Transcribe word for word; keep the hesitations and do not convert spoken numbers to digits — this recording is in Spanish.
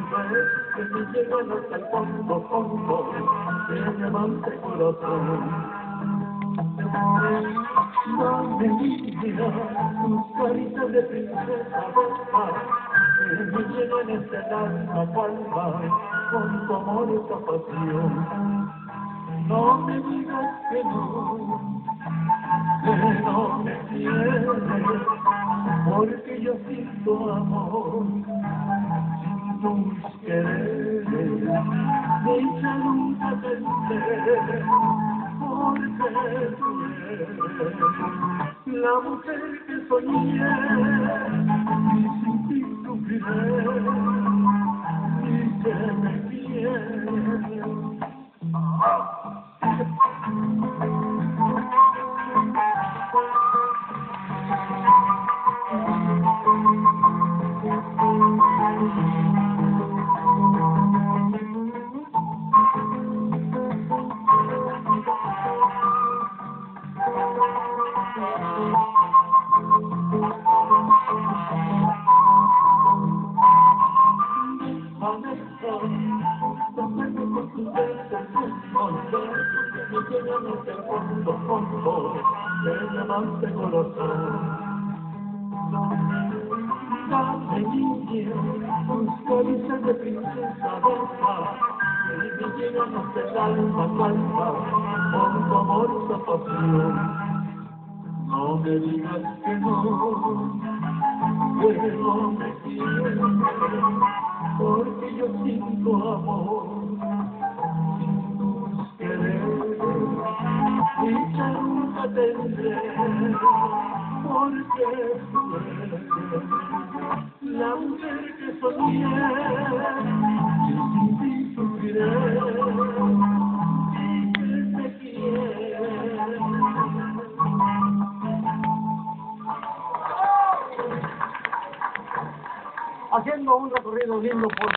vez que me llegan hasta el fondo, fondo de mi amante corazón. Dame mi vida, tus caritas de princesa rosa, que me llenan este alma calma con tu amor y tu pasión. No me digas que no, que no me quieres, porque yo siento amor, tus quereres, dicha nunca tendré, porque tú eres la mujer que soñé, y sin ti sufriré, y que me quieres. Me llenan hasta el fondo, fondo de mi amante corazón. Dame niña, tus caricias de princesa rosa, que me llegan hasta el alma, alma, con tu amor y tu pasión. No me digas que no, que no me quieres, porque yo siento amor, sin tus quereres, dicha nunca tendré, porque tú eres la mujer que soñé, y sin ti sufriré, y que te quiere. Haciendo un recorrido lindo por